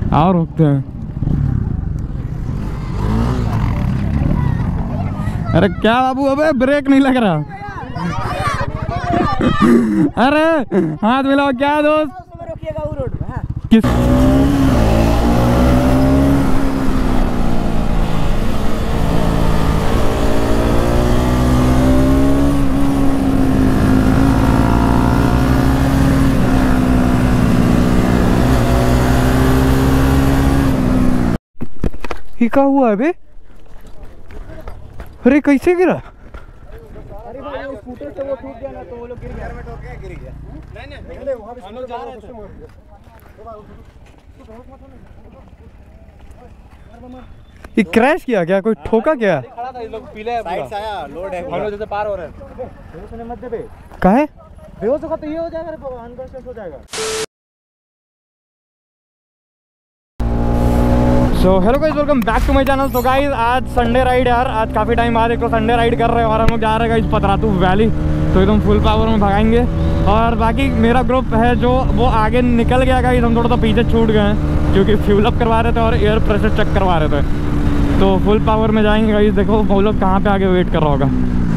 और रुकते हैं। अरे क्या बाबू, अबे ब्रेक नहीं लग रहा। अरे हाथ मिलाओ क्या दोस्त। किस ये क्या हुआ अबे? अरे कैसे गिरा? अरे भाई वो स्कूटर से वो टूट गया ना, तो वो लोग गिर गया। में ठोक गया, गिर गया। नहीं वहां पे हम लोग जा रहे थे। ये क्रैश किया क्या? कोई ठोका क्या? खड़ा था, ये लोग पीले है, साइड से आया, लोड है, हम लोग जैसे पार हो रहे हैं। बेहोश होने मत दे बे। काहे? बेहोश होगा तो ये हो जाएगा, अनकॉन्शियस हो जाएगा। So hello guys, welcome back to my channel. तो गाइस आज संडे राइड यार, आज काफ़ी टाइम बाद एक तो संडे राइड कर रहे हैं और हम लोग जा रहे हैं गाइस पतरातू वैली। तो एकदम फुल पावर में भगाएंगे। और बाकी मेरा ग्रुप है जो वो आगे निकल गया गाइस, हम थोड़ा सा पीछे छूट गए हैं क्योंकि फ्यूल अप करवा रहे थे और एयर प्रेशर चेक करवा रहे थे। तो फुल पावर में जाएंगे गाइस। देखो वो लोग कहाँ पे आगे वेट कर रहा होगा,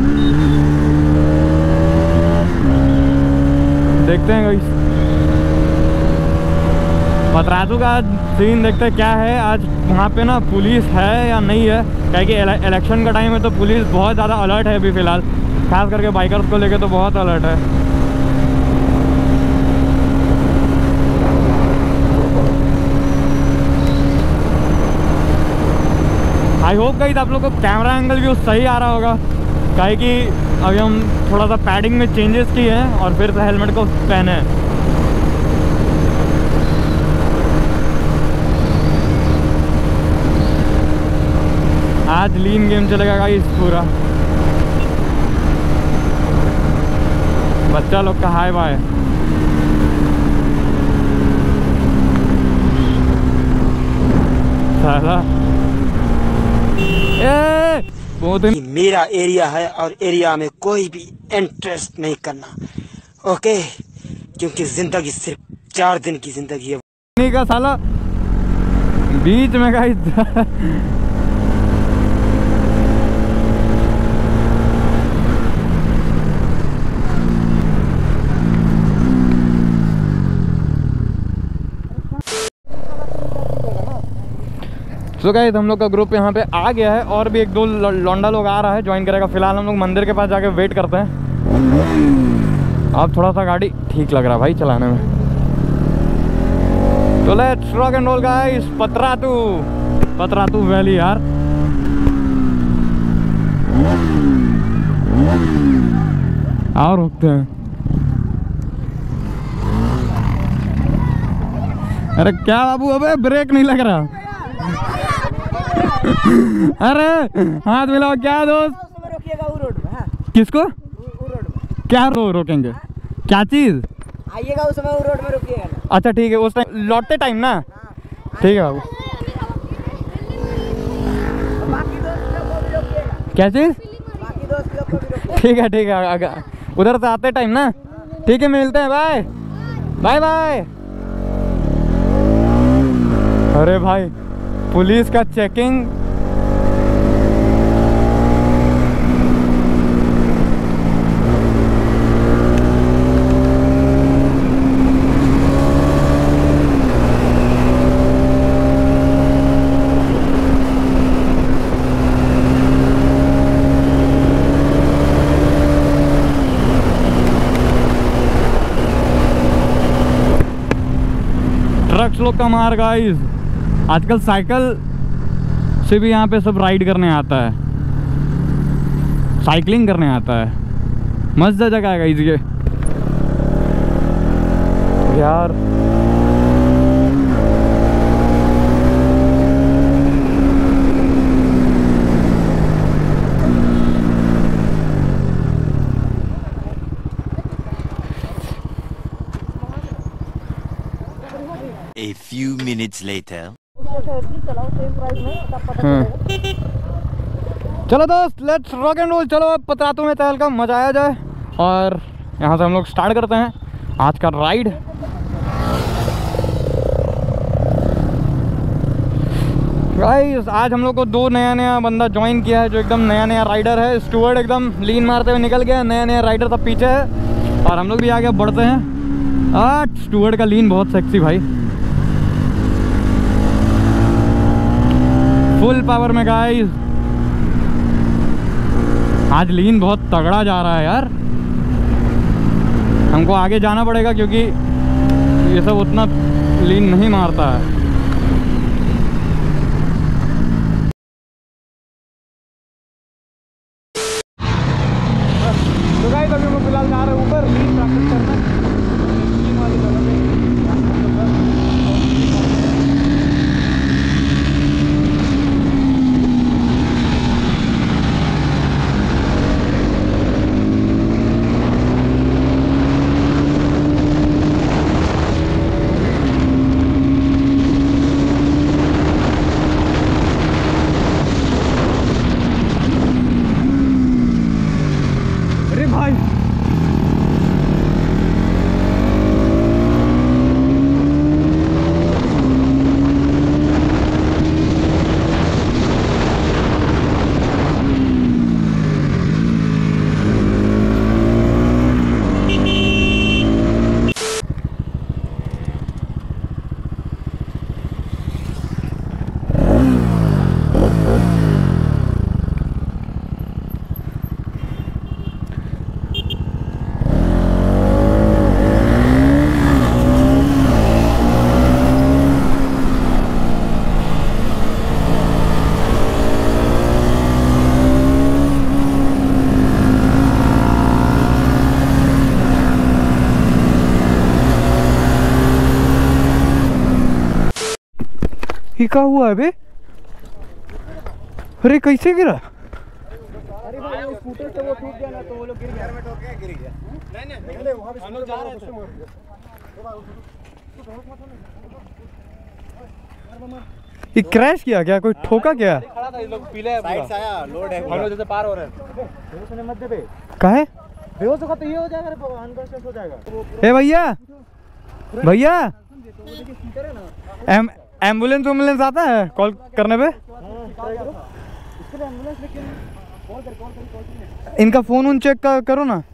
देखते हैं गाइस। पतरातू का आज सीन देखते हैं क्या है। आज वहाँ पे ना पुलिस है या नहीं है, क्या कि इलेक्शन का टाइम है तो पुलिस बहुत ज़्यादा अलर्ट है अभी फ़िलहाल, खास करके बाइकर्स को लेके तो बहुत अलर्ट है। आई होप गाइस आप लोग को कैमरा एंगल भी सही आ रहा होगा, क्या कि अभी हम थोड़ा सा पैडिंग में चेंजेस किए हैं और फिर से हेलमेट को पहने हैं। आज लीन गेम चलेगा गाइस पूरा। बच्चा लोग का हाय बाय। साला ये मेरा एरिया है और एरिया में कोई भी इंटरेस्ट नहीं करना, ओके? क्योंकि जिंदगी सिर्फ 4 दिन की जिंदगी है। नहीं का साला बीच में गाइस। तो गाइस हम लोग का ग्रुप यहाँ पे आ गया है और भी एक दो लौंडा लोग आ रहा है, ज्वाइन करेगा। फिलहाल हम लोग मंदिर के पास जाके वेट करते हैं। अब थोड़ा सा गाड़ी ठीक लग रहा है भाई चलाने में। तो let's rock and roll guys. Patratu valley यार। और रुकते हैं। अरे क्या बाबू, अबे ब्रेक नहीं लग रहा। अरे हाथ मिलाओ क्या दोस्त। रोकिएगा वो रोड में। हाँ किसको? वो रोड में क्या रोकेंगे? क्या चीज? आइएगा उस समय वो रोड में रुकिएगा ना। अच्छा ठीक है, उस टाइम लौटते टाइम ना। ठीक है बाबू। बाकी दोस्त लोग को भी रोकिएगा। क्या चीज? बाकी दोस्त लोग को भी रोकिएगा। ठीक है उधर से आते टाइम ना। ठीक है मिलते हैं, बाय बाय बाय। अरे भाई पुलिस का चेकिंग। ट्रक्स लोग का मार गाइस। आजकल साइकिल से भी यहाँ पे सब राइड करने आता है, साइकिलिंग करने आता है। मस्त जगह है गाइस ये यार। A few minutes later. चलो दोस्त लेट्स रॉक एंड रोल। चलो अब पतरातू में टहल का मजा आया जाए और यहाँ से हम लोग स्टार्ट करते हैं आज का राइड। गाइस आज हम लोग को 2 नया बंदा ज्वाइन किया है जो एकदम नया राइडर है। स्टुअर्ड एकदम लीन मारते हुए निकल गया, नया राइडर सब पीछे है और हम लोग भी आगे बढ़ते हैं। स्टुअर्ड का लीन बहुत सेक्सी भाई, फुल पावर में गाइस। आज लीन बहुत तगड़ा जा रहा है यार, हमको आगे जाना पड़ेगा क्योंकि ये सब उतना लीन नहीं मारता है। तो गाइस अभी हम फिलहाल जा रहे हैं ऊपर लीन प्रैक्टिस करना। अरे भाई ये क्या हुआ है बे? अरे कैसे गिरा? अरे भाई वो स्कूटर से वो टूट गया ना तो वो लोग गिर गया। में ठोक के गिर गया। नहीं वहां पे हम लोग जा रहे थे। ये क्रैश किया क्या? कोई ठोका क्या? खड़ा था, ये लोग पीले साइड से आया, लोड है, हम लोग जैसे पार हो रहे हैं। बेहोश होने मत दे बे। काहे? बेहोश होगा तो ये हो जाएगा, अनकॉन्शियस हो जाएगा। ए भैया भैया, वो देखिए स्कूटर है ना, एम्बुलेंस आता है कॉल करने पे? इसके लिए एम्बुलेंस लेकिन कॉल कर इनका फोन उन चेक करो ना,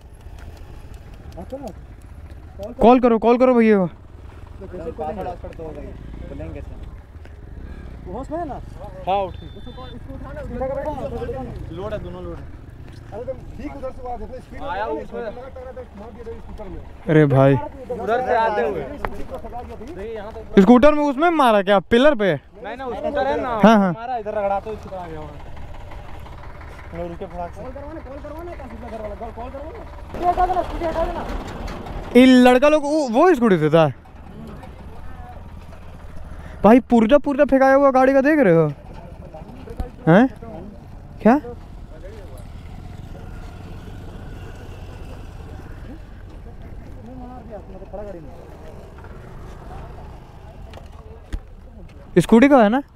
कॉल करो भैया को। बोलेंगे होश में है ना? हाँ उठ, इसको उठाना, लोड है, दोनों लोड है। अरे तुम ठीक उधर से आवाज है, स्पीड आया उसमें मार दिया स्कूटर में। अरे भाई उधर से आते हुए स्कूटर में उसमें मारा क्या? पिलर पे? नहीं ना, स्कूटर है ना, हाँ। मारा इधर रगड़ा तो इसको आ गया वहां। रुके फटाक से, कॉल करवाना का सीधा घर वाला कॉल करवाना, हटा देना, स्कूटी हटा देना। ये लड़का लोग वो स्कूटी से था भाई, पुर्जा फेंकाया हुआ गाड़ी का, देख रहे हो? हैं क्या? स्कूटी का है ना?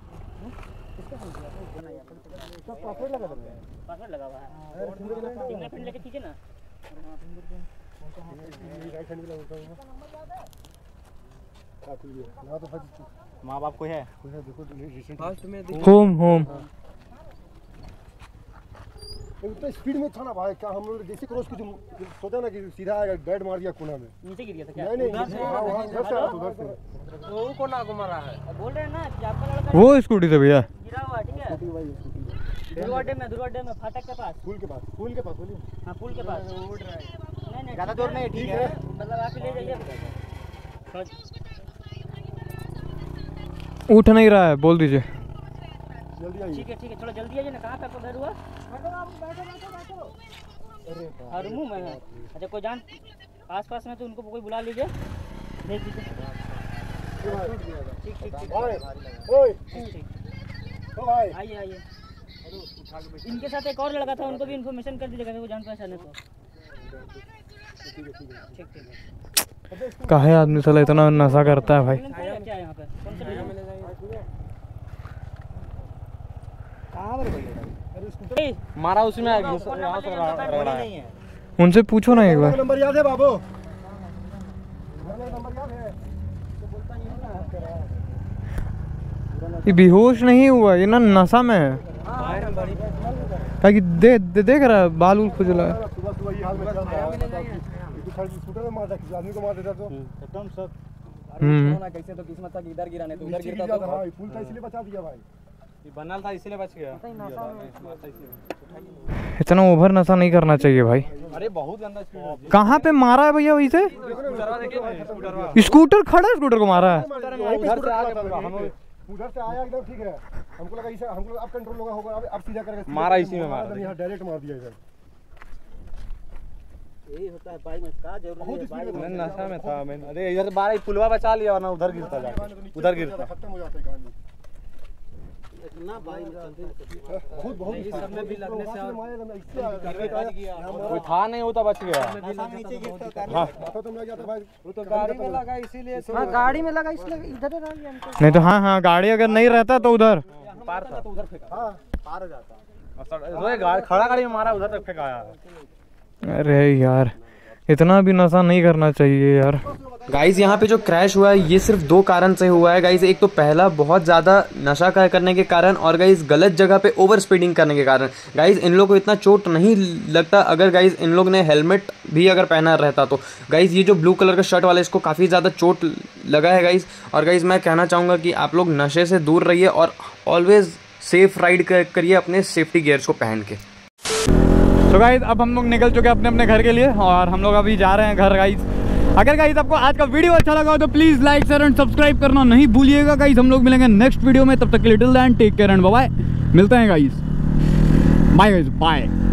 पासवर्ड लगा हुआ है, फिंगरप्रिंट लेके कीजिए ना। माँ बाप कोई है? होम इतना स्पीड में था ना भाई, क्या हम लोग जैसे क्रॉस की सोचा ना कि सीधा आएगा, डेड मार दिया कोना में। नीचे गिर गया था क्या? नहीं वहाँ उधर से आया, उधर से तो वो कोना को मारा है, बोल रहे हैं ना कि आपका लड़का वो स्कूटी से भैया गिरा हुआ, ठीक है? दुर्वाडे में फाटक के पास, पुल के पास बोलिए। हाँ पुल के पास उड़ रहा है। नहीं ज़्यादा जोर नहीं, ठीक है, मतलब आप ले जाइए। उठ नहीं रहा है, बोल दीजिए। जल्दी आइए। ठीक है, थोड़ा जल्दी आइए ना। कहाँ पे आपका घर हुआ? अरे रूम में है। अच्छा कोई जान आस-पास में तो उनको कोई बुला लीजिए, भेज दीजिए। ठीक। भाई आइए। इनके साथ एक और लड़का था, उनको भी इन्फॉर्मेशन कर दीजिएगा, वो जान पहचान है तो। ठीक। काहे आदमी साला इतना नशा करता है भाई? क्या है यहाँ पे? कौन सा मारा उसमें यहाँ से रगड़ा है। उनसे पूछो ना एक बार। नंबर याद है बाबू? ये बेहोश नहीं हुआ, ये ना नशा में है। ताकि देख रहा है बाल उल खुजला है। सुबह सुबह ये हाल में चल रहा है। स्कूटर में मार दिया, किसी आदमी को मार देता तो एकदम सब। कैसे तो किस्मत था कि इधर गिराने तो उधर गिरता तो भाई पुल था इसलिए बचा दिया भाई। ये बनल था इसलिए बच गया। इतना ओवर नशा नहीं करना चाहिए भाई। अरे बहुत गंदा स्पीड। कहाँ पे मारा है भैया वैसे? स्कूटर खड़ा है, स्कूटर को मारा है। उधर से आया एकदम ठीक है, हमको लगा इसे हमको अब कंट्रोल होगा अब सीधा करके मारा इसी में मारा। यहाँ डायरेक्ट मार दिया इधर। यही होता है बाइक में, का जरूरी है बाइक में नशा में था मैं। अरे इधर बारह पुलवा बचा लिया वरना उधर गिरता जाके, उधर गिरता खत्म हो जाता है कहानी। इतना बाइक बहुत बहुत ये सब में भी लगने से और कोई था नहीं होता बच गया। नीचे गिरता हां तो तुम लग जाता भाई। वो तो गाड़ी में लगा इसीलिए। हां गाड़ी में लगा इसलिए इधर रह गया हमको। नहीं तो हाँ गाड़ी अगर नहीं रहता तो उधर पार था तो उधर फेंका। हां पार हो जाता। और गाड़ी खड़ा गाड़ी में मारा, उधर तक फेंकाया। अरे यार इतना भी नशा नहीं करना चाहिए यार। गाइज यहाँ पे जो क्रैश हुआ है ये सिर्फ 2 कारण से हुआ है गाइज। एक तो पहला बहुत ज़्यादा नशा करने के कारण, और गाइज गलत जगह पे ओवर स्पीडिंग करने के कारण। गाइज इन लोग को इतना चोट नहीं लगता अगर गाइज इन लोग ने हेलमेट भी अगर पहना रहता तो। गाइज ये जो ब्लू कलर का शर्ट वाला इसको काफ़ी ज़्यादा चोट लगा है गाइज। और गाइज मैं कहना चाहूँगा कि आप लोग नशे से दूर रहिए और ऑलवेज सेफ राइड करिए अपने सेफ्टी गियर्स को पहन के। तो गाइज अब हम लोग निकल चुके हैं अपने अपने घर के लिए और हम लोग अभी जा रहे हैं घर गाइज। अगर गाइज आपको आज का वीडियो अच्छा लगा हो तो please like share and subscribe करना नहीं भूलिएगा गाइज। हम लोग मिलेंगे नेक्स्ट वीडियो में, तब तक के लिए till then take care and bye bye. मिलते हैं गाइज, बाय गाइज, बाय।